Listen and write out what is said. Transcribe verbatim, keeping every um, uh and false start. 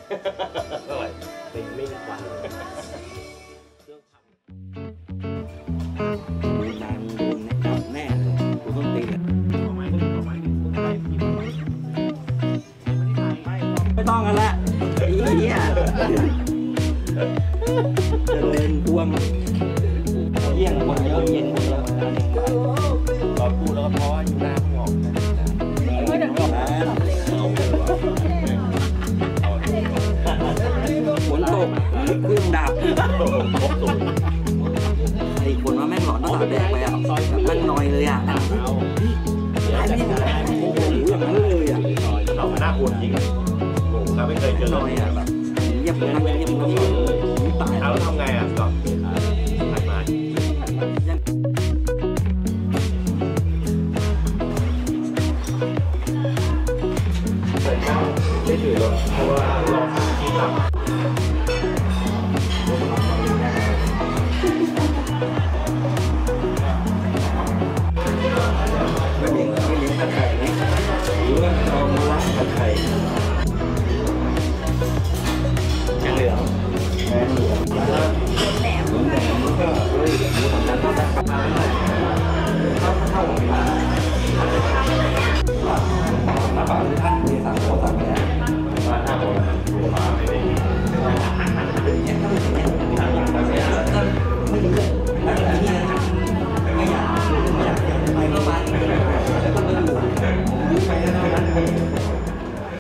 เท่าไหร่เป็นไม่มีควันเลยมีนายมึงโดนจับแน่เลยกูต้องตีเลยไม่ต้องกันละไอ้เหี้ยจะเล่นพวงเยี่ยงคนเยอะเย็นคนเยอะตอนพูดแล้วก็เพราะว่าอยู่หน้าห้องฝนตกเครื่องดับไอ้คนว่าแม่งหลอนตั้งแต่แดกไปอ่ะแม่งนอยเลยอ่ะไอ้ไม่ได้โอ้โหอย่างนั้นเลยอ่ะเราหน้าปวดจริงโอ้โหเราไม่เคยเจอนอยอ่ะแบบเยียบนั่งเยียบนั่งตายแล้วทำไงอ่ะก็ถัดมาไม่ถือรถเพราะว่ารอที่ต่ำไม่เลี้ยงไม่เลี้ยงตะไคร้ไหมหรือว่าเอามาล้างตะไคร้